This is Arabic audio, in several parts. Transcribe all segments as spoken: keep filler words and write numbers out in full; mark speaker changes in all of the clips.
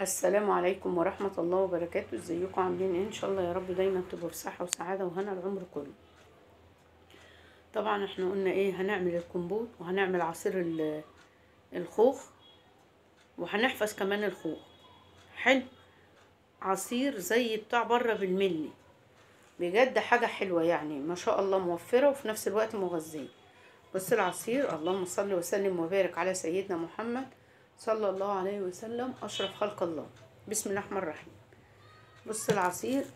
Speaker 1: السلام عليكم ورحمة الله وبركاته. ازيكم عاملين ايه؟ ان شاء الله يا رب دايما تبقوا في صحة وسعادة وهنا العمر كله. طبعا احنا قلنا ايه، هنعمل الكمبوت وهنعمل عصير ال- الخوخ وهنحفظ كمان الخوخ. حلو، عصير زي بتاع بره بالملي، بجد حاجة حلوة يعني ما شاء الله، موفرة وفي نفس الوقت مغذية. بص العصير، اللهم صل وسلم وبارك على سيدنا محمد صلى الله عليه وسلم اشرف خلق الله. بسم الله الرحمن الرحيم. بص العصير،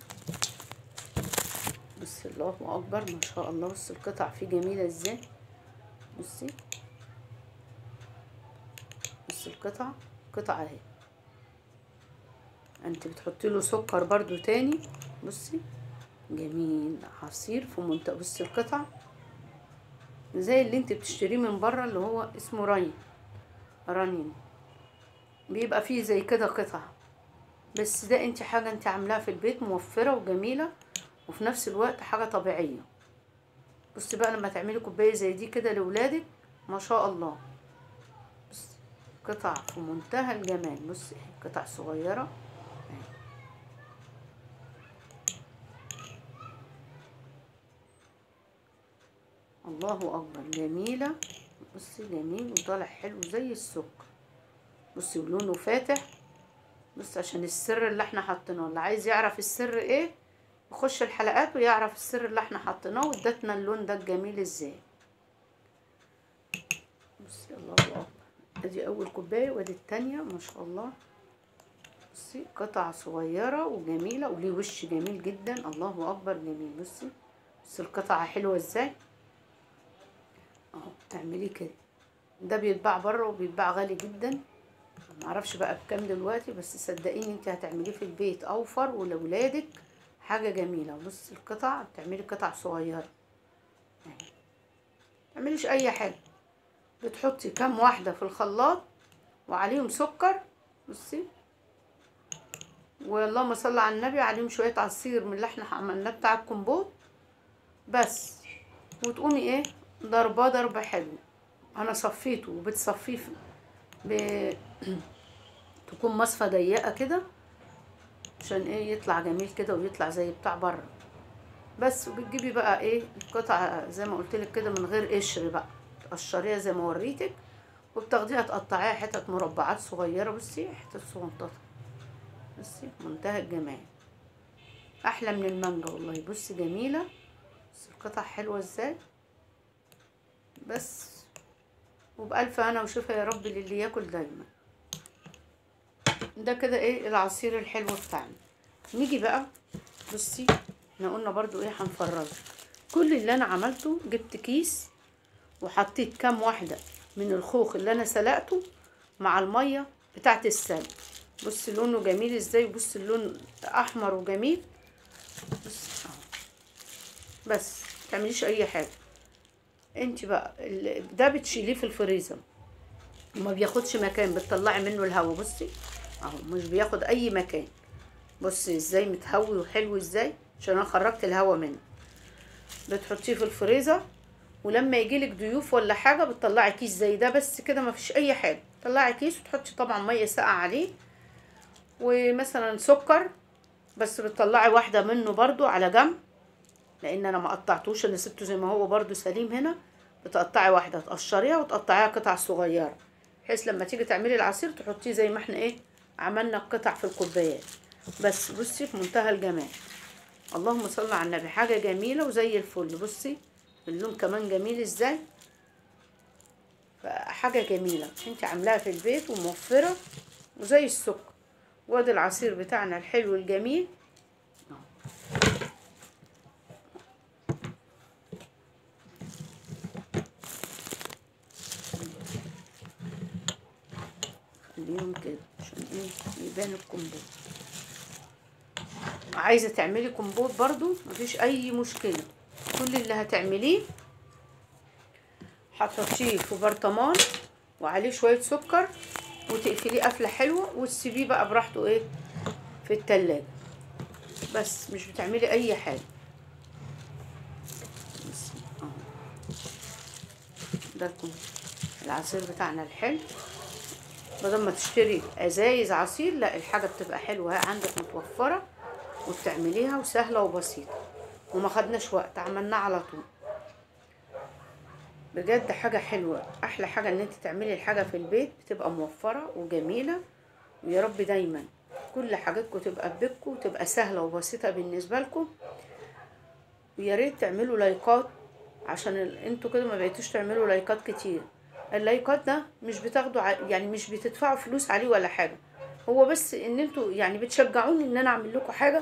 Speaker 1: بص الله اكبر ما شاء الله. بص القطع فيه جميله ازاي، بصي بص القطع قطع اهي. انت بتحطي له سكر برضو تاني. بصي جميل، عصير في منتهى. بصي القطع زي اللي انت بتشتريه من بره اللي هو اسمه رين رنين، بيبقى فيه زي كده قطع، بس ده انت حاجه انت عاملاها في البيت موفره وجميله وفي نفس الوقت حاجه طبيعيه. بصي بقى لما تعملي كوبايه زي دي كده لاولادك ما شاء الله. بص قطع في منتهى الجمال. بصي قطع صغيره. الله اكبر، جميله. بصي جميل وطالع حلو زي السكر. بصي ولونه فاتح. بص عشان السر اللي احنا حاطينه، اللي عايز يعرف السر ايه يخش الحلقات ويعرف السر اللي احنا حاطيناه وادتنا اللون ده الجميل ازاي. بصي الله اكبر، ادي اول كوبايه وادي التانية ما شاء الله. بصي قطع صغيره وجميله وليه وش جميل جدا. الله اكبر جميل. بصي بصي القطعه حلوه ازاي اهو. تعمليه كده، ده بيتباع بره وبيتباع غالي جدا، معرفش بقى بكام دلوقتي، بس صدقيني انت هتعمليه في البيت اوفر ولولادك حاجه جميله. بصي القطع بتعملي قطع صغيره اهي، متعمليش اي حاجه، بتحطي كام واحده في الخلاط وعليهم سكر. بصي واللهم صل على النبي، عليهم شويه عصير من اللي احنا عملناه بتاع الكمبوت بس، وتقومي ايه ضرباه ضربه حلو. انا صفيته وبتصفيه ب... تكون مصفى ضيقه كده عشان ايه يطلع جميل كده ويطلع زي بتاع بره بس. وبتجيبي بقى ايه القطعه زي ما قلت لك كده من غير قشر بقى، تقشريها زي ما وريتك وبتاخديها تقطعيها حتت مربعات صغيره. بصي حتت صغنططه، بصي منتهى الجمال، احلى من المانجا والله. بصي جميله، بصي القطع حلوه ازاي بس. وبألف هنا وشفا يا رب للي ياكل دايما. ده كده ايه العصير الحلو بتاعنا. نيجي بقى، بصي احنا قلنا برضو ايه هنفرزه. كل اللي انا عملته جبت كيس وحطيت كام واحده من الخوخ اللي انا سلقته مع الميه بتاعت السلق. بصي لونه جميل ازاي، بصي اللون احمر وجميل. بصي اهو بس، متعمليش اي حاجه. انت بقى ده بتشيليه في الفريزر وما بياخدش مكان، بتطلعي منه الهواء. بصي اهو مش بياخد اي مكان. بصي ازاي متهوي وحلو ازاي عشان انا خرجت الهواء منه. بتحطيه في الفريزر ولما يجيلك ضيوف ولا حاجه بتطلعي كيس زي ده بس كده، ما فيش اي حاجه. طلعي كيس وتحطي طبعا ميه ساقعه عليه ومثلا سكر بس، بتطلعي واحده منه برضو على جنب لان انا ما قطعتوش، انا سبته زي ما هو برضو سليم هنا. بتقطعي واحده تقشريها وتقطعيها قطع صغيره بحيث لما تيجي تعملي العصير تحطيه زي ما احنا ايه عملنا القطع في الكوبايات بس. بصي في منتهى الجمال، اللهم صل على النبي، حاجه جميله وزي الفل. بصي اللون كمان جميل ازاي، حاجه جميله انت عاملاها في البيت وموفره وزي السكر. وادي العصير بتاعنا الحلو الجميل. خليهم كده عشان ايه يبان الكمبوت. عايزه تعملي كمبوت برضو مفيش اي مشكله. كل اللي هتعمليه هتحطيه في برطمان وعليه شويه سكر وتقفليه قفله حلوه وتسيبيه بقى براحته ايه في التلاجة بس، مش بتعملي اي حاجه. بس اهو ده العصير بتاعنا الحلو بدل ما تشتري ازايز عصير، لا الحاجه بتبقى حلوه اهي عندك متوفره وبتعمليها وسهله وبسيطه، وما خدناش وقت، عملناه على طول. بجد حاجه حلوه، احلى حاجه ان انت تعملي الحاجه في البيت، بتبقى موفره وجميله. ويا رب دايما كل حاجاتكم تبقى في بيتكم وتبقى سهله وبسيطه بالنسبه لكم. ويا ريت تعملوا لايكات، عشان ال... انتوا كده ما بقيتوش تعملوا لايكات كتير. اللايكات ده مش بتاخدوا ع... يعني مش بتدفعوا فلوس عليه ولا حاجه، هو بس ان انتوا يعني بتشجعوني ان انا اعمل لكم حاجه.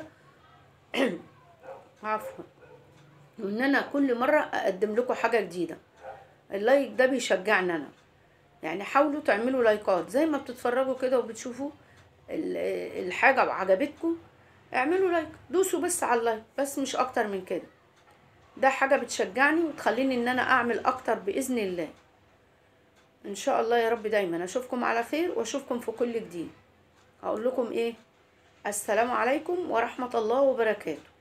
Speaker 1: عفوا. وان انا كل مره اقدم لكم حاجه جديده. اللايك ده بيشجعني انا. يعني حاولوا تعملوا لايكات زي ما بتتفرجوا كده وبتشوفوا ال- الحاجه وعجبتكم، اعملوا لايك، دوسوا بس على اللايك بس، مش اكتر من كده. ده حاجه بتشجعني وتخليني ان انا اعمل اكتر باذن الله. ان شاء الله يا رب دايما اشوفكم على خير واشوفكم في كل جديد. هقول لكم ايه؟ السلام عليكم ورحمه الله وبركاته.